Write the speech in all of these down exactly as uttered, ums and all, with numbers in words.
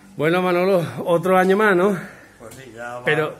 Bueno, Manolo, otro año más, ¿no? Pues sí, ya va. Pero...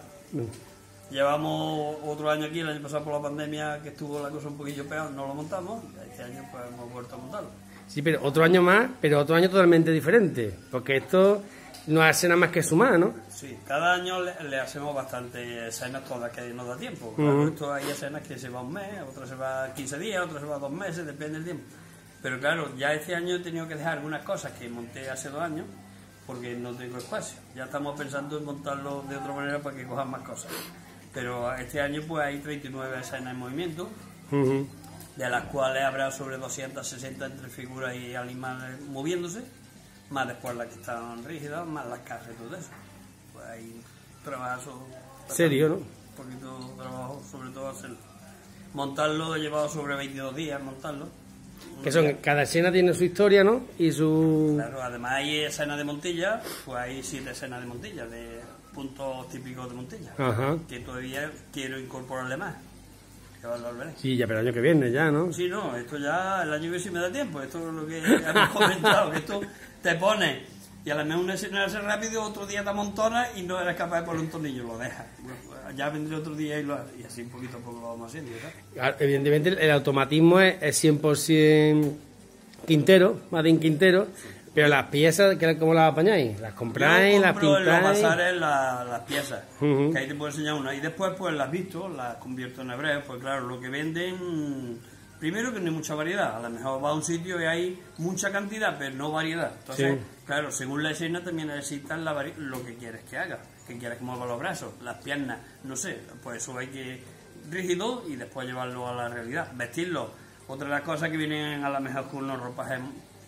Llevamos otro año aquí, el año pasado por la pandemia, que estuvo la cosa un poquillo peor, no lo montamos, y este año pues hemos vuelto a montarlo. Sí, pero otro año más, pero otro año totalmente diferente, porque esto no hace nada más que sumar, ¿no? Sí, cada año le, le hacemos bastante escenas todas que nos da tiempo. Claro, Uh-huh. esto hay escenas que se va un mes, otras se va quince días, otras se va dos meses, depende del tiempo. Pero claro, ya este año he tenido que dejar algunas cosas que monté hace dos años, porque no tengo espacio. Ya estamos pensando en montarlo de otra manera para que cojan más cosas. Pero este año pues hay treinta y nueve escenas en movimiento, Uh-huh. de las cuales habrá sobre doscientas sesenta entre figuras y animales moviéndose, más después las que están rígidas, más las cajas y todo eso. Pues hay trabajo... Serio, ¿no? Un poquito de trabajo, sobre todo hacerlo. Montarlo he llevado sobre veintidós días montarlo. Que son, cada escena tiene su historia, ¿no? Y su... Claro, además hay escenas de Montilla, pues hay siete escenas de Montilla, de puntos típicos de Montilla, Ajá. que todavía quiero incorporarle más. Que ahora lo veré. Sí, ya, pero el año que viene ya, ¿no? Sí, no, esto ya el año que viene sí me da tiempo, esto es lo que hemos comentado, que esto te pone y a la mejor una escena hace rápido, otro día te amontona y no eres capaz de poner un tornillo, lo dejas. Bueno, ya vendré otro día y lo y así poquito a poco lo vamos haciendo, ¿verdad? Evidentemente el automatismo es, es cien por ciento Quintero, Madín Quintero, pero las piezas, ¿cómo las apañáis? ¿Las compráis, Yo las compro en los pintáis? bazares la- las piezas, Ujú. que ahí te puedo enseñar una. Y después pues las visto, las convierto en hebreos, pues claro, lo que venden, primero que no hay mucha variedad, a lo mejor va a un sitio y hay mucha cantidad, pero no variedad. Entonces, Sí. claro, según la escena también necesitas la vari- lo que quieres que haga, que quieres que mueva los brazos, las piernas, no sé, pues eso hay que rígido y después llevarlo a la realidad, vestirlo. Otra de las cosas que vienen a lo mejor con unos ropajes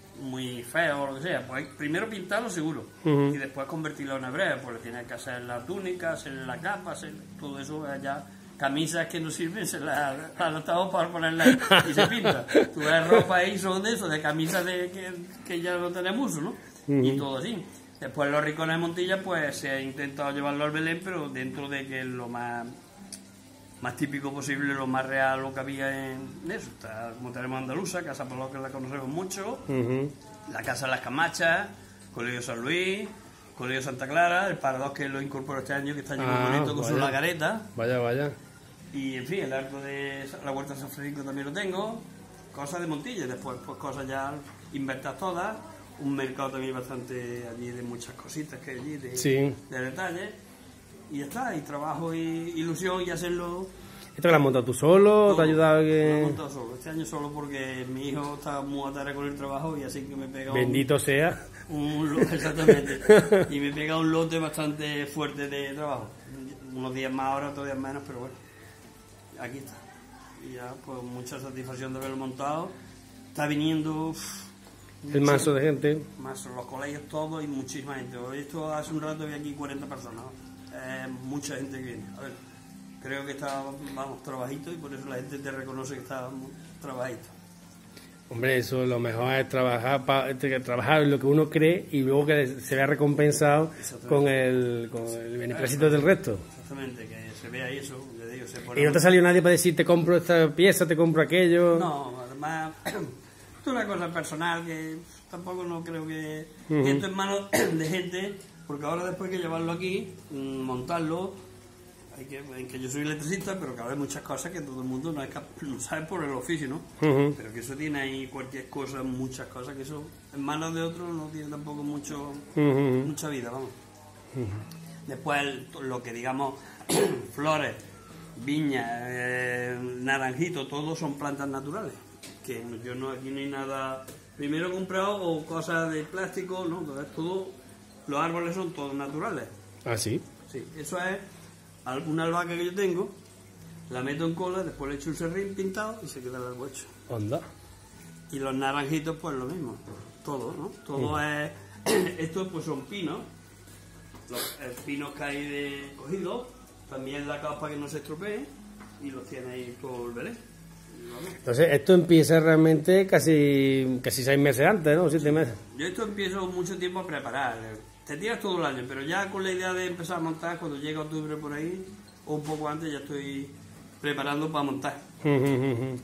muy feos o lo que sea, pues primero pintarlo seguro Ujú. y después convertirlo en hebreo, pues le tienes que hacer la túnica, hacer la capa, hacer todo eso allá. Camisas que no sirven, se las las adaptamos para ponerlas y se pinta. Tú ves ropa ahí, son de eso, de camisas de, que, que ya no tenemos uso, ¿no? Ujú. Y todo así. Después los rincones de Montilla, pues se ha intentado llevarlo al Belén, pero dentro de que es lo más más típico posible, lo más real lo que había en eso. Está, como tenemos Andaluza, Casa Paló, que la conocemos mucho, Ujú. la Casa de las Camachas, Colegio San Luis, Colegio Santa Clara, el Parados que lo incorporó este año, que está muy Ah, bonito con su vaya. lagareta. Vaya, vaya. Y en fin, el arco de la Huerta de San Francisco también lo tengo, cosas de Montilla, después pues cosas ya inventadas todas, un mercado también bastante allí de muchas cositas que hay allí, de, Sí. de detalles, y ya está, y trabajo y ilusión y hacerlo. ¿Esto lo has montado tú solo? todo. ¿Te ha ayudado Lo he que...? montado solo, este año solo porque mi hijo está muy atado con el trabajo y así que me pega un, Bendito sea. un lo- exactamente, y me pega un lote bastante fuerte de trabajo, unos días más ahora, otros días menos, pero bueno. Aquí está. Y ya, pues mucha satisfacción de haberlo montado. Está viniendo uff, El mazo de gente. más los colegios todos y muchísima gente. Hoy esto hace un rato había aquí cuarenta personas. Eh, mucha gente que viene. A ver, creo que está, vamos, trabajito y por eso la gente te reconoce que está trabajito. Hombre, eso lo mejor es trabajar pa- que trabajar en lo que uno cree y luego que se vea recompensado con el, con el beneplácito del resto. Exactamente, que se vea eso, ya digo, se pone Y no te salió nadie para decir te compro esta pieza, te compro aquello. No, además, esto es una cosa personal que tampoco no creo que... Ujú. que esto es mano de gente, porque ahora después hay que llevarlo aquí, mm, montarlo, hay que, en que yo soy electricista, pero que hay muchas cosas que todo el mundo no, es cap- no sabe por el oficio, ¿no? Ujú. Pero que eso tiene ahí cualquier cosa, muchas cosas, que eso en manos de otros no tiene tampoco mucho Ujú. mucha vida, vamos. Después el- lo que digamos, flores, viñas, eh, naranjito, todos son plantas naturales. Que no- yo no, aquí no hay nada, primero comprado o cosas de plástico, no, todo, es todo, los árboles son todos naturales. Ah, sí. Sí, eso es al- una albahaca que yo tengo, la meto en cola, después le echo un serrín pintado y se queda el árbol hecho. Onda. Y los naranjitos, pues lo mismo, todo, ¿no? Todo es. Estos, pues son pinos, los eh, pinos que hay de cogido, también la capa que no se estropee, y los tiene ahí por Belén. Y vamos. Entonces, esto empieza realmente casi casi seis meses antes, ¿no? Siete meses. Yo esto empiezo mucho tiempo a preparar. Te tiras todo el año, pero ya con la idea de empezar a montar, cuando llega octubre por ahí, o un poco antes, ya estoy preparando para montar. Ujú, ujú.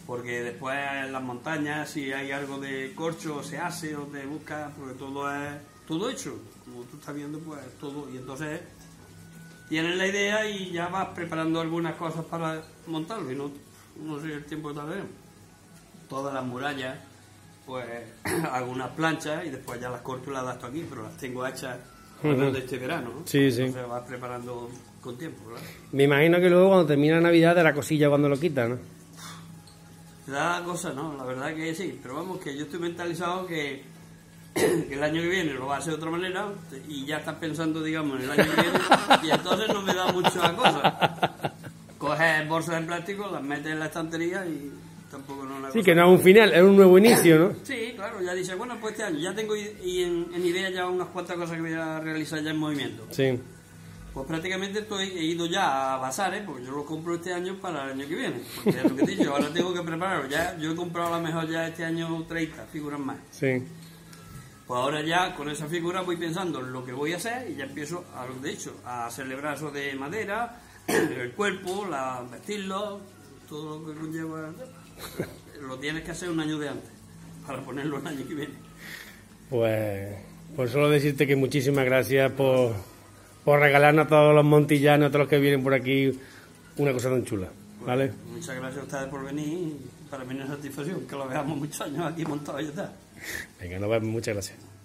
porque después en las montañas si hay algo de corcho se hace o te busca, porque todo es todo hecho, como tú estás viendo, pues todo, y entonces tienes la idea y ya vas preparando algunas cosas para montarlo, y no, no sé el tiempo que tardaremos. Todas las murallas, pues hago unas planchas y después ya las corto y las adapto aquí, pero las tengo hechas uh-huh. de este verano, ¿no? Sí, sí. Entonces vas preparando con tiempo, ¿verdad? Me imagino que luego cuando termina Navidad te la cosilla cuando lo quitas, ¿no? Te da cosa, ¿no? La verdad que sí, pero vamos, que yo estoy mentalizado que, que el año que viene lo va a hacer de otra manera y ya estás pensando, digamos, en el año que viene y entonces no me da mucho la cosa. Coges bolsas de plástico, las metes en la estantería y tampoco no la Sí, que no es un final, es un nuevo inicio, ¿no? Sí, claro, ya dice, bueno, pues este año ya tengo y en, en idea ya unas cuantas cosas que voy a realizar ya en movimiento. Sí. Pues prácticamente estoy, he ido ya a bazares, porque yo lo compro este año para el año que viene. Porque es lo que he dicho, ahora tengo que prepararlo. Ya, yo he comprado a lo mejor ya este año treinta figuras más. Sí. Pues ahora ya con esa figura voy pensando en lo que voy a hacer y ya empiezo, a lo de hecho, a celebrar eso de madera, el cuerpo, la, vestirlo, todo lo que conlleva. Lo tienes que hacer un año de antes, para ponerlo el año que viene. Pues, pues solo decirte que muchísimas gracias por... por regalarnos a todos los montillanos, a todos los que vienen por aquí, una cosa tan chula, ¿vale? Bueno, muchas gracias a ustedes por venir, para mí es una satisfacción que lo veamos muchos años aquí montados y ya está. Venga, nos vemos, muchas gracias.